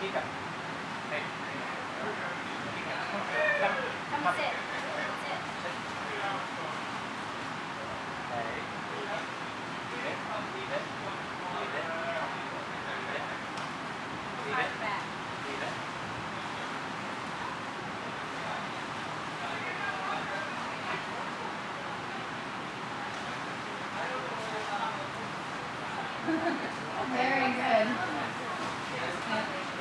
Keep up. Hey. Come sit. Sit. Hey. Leave it. Leave it. Leave it. Leave it. Back. Leave it. Very good.